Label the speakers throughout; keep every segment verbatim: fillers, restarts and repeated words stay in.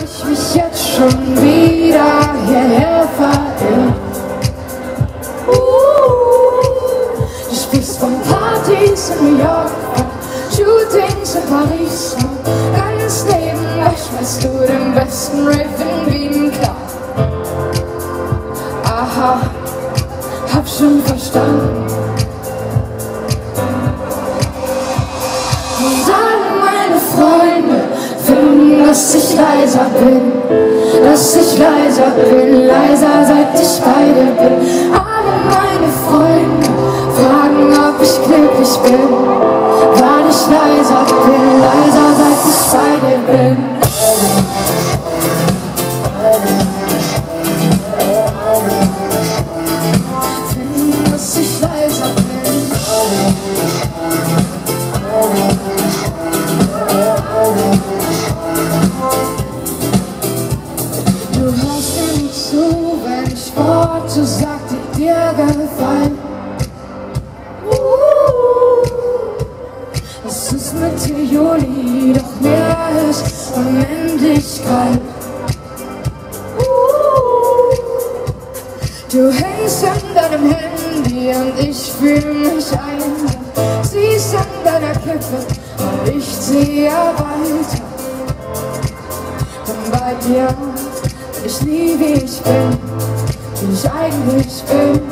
Speaker 1: ich mich jetzt schon wieder hierher verirrt. Uh, du sprichst von Partys in New York, Shootings in Paris, ganz neben euch weißt du den besten Rave in Wien, klar. Aha, hab schon verstanden. Und alle meine Freunde finden, dass ich leiser bin, dass ich leiser bin, leiser seit ich bei dir bin. Alle meine Freunde fragen, ob ich glücklich bin, weil ich leiser bin, leiser seit ich bei dir bin. Finden, dass ich leiser bin. Du hörst mir nicht zu, wenn ich Worte sag, die dir gefallen. Was ist mit dir, Juli, doch mir ist unendlich kalt. Du hängst an deinem Handy und ich fühl mich ein. Siehst an deiner Kippe und ich ziehe weiter. Denn bei dir bin ich nie wie ich bin, wie ich eigentlich bin.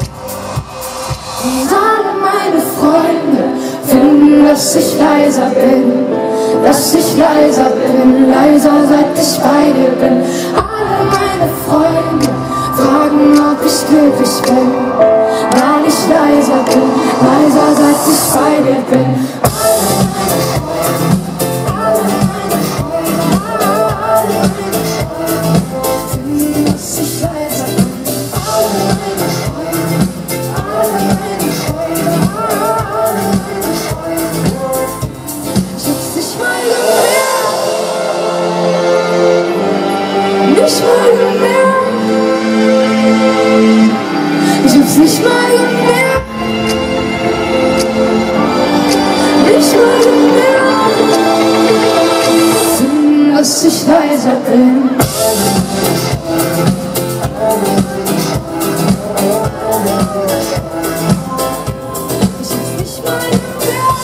Speaker 1: Und alle meine Freunde finden, dass ich leiser bin, dass ich leiser bin, leiser seit ich bei dir bin. Alle meine Freunde fragen, ob ich glücklich bin, weil ich leiser bin, leiser seit ich bei dir bin. Alle meine Freunde, alle meine Freunde finden, dass ich leiser bin. Alle meine Freunde, alle meine Freunde, alle meine Freunde. Ich hab's nicht mal gemerkt, nicht mal gemerkt. Ich hab's nicht mal gemerkt, nicht mal gemerkt, finden, dass ich leiser bin. Ich hab's nicht mal gemerkt,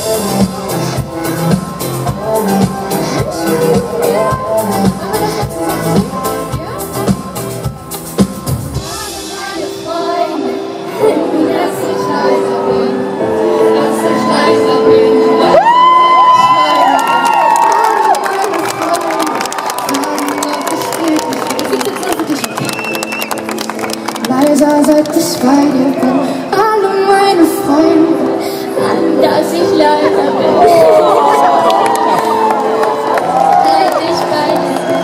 Speaker 1: nicht mal gemerkt. Leiser seit ich bei dir bin, alle meine Freunde, an dass ich leiser bin. Seit ich bei dir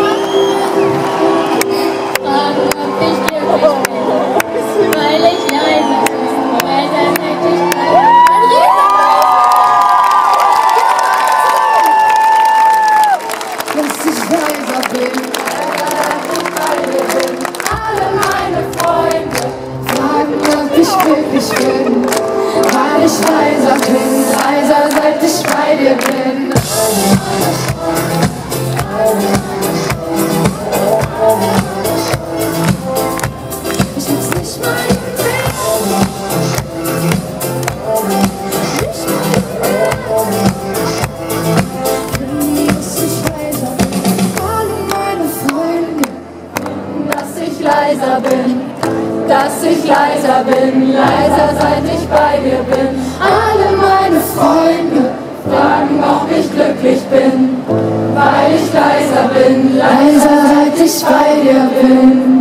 Speaker 1: bin, fragen, ob ich glücklich bin, weil ich leiser bin, leiser seit ich bei dir bin. Dass ich leiser bin, alle meine Freunde fragen, ob ich glücklich bin, weil ich leiser bin, leiser seit ich bei dir bin. Ich hab's nicht mal gemerkt, nicht mal gemerkt, dass ich leiser bin. Alle meine Freunde, dass ich leiser bin, dass ich leiser bin, leiser seit ich bei dir bin. Alle meine Freunde fragen, ob ich glücklich bin, weil ich leiser bin, leiser seit ich bei dir bin.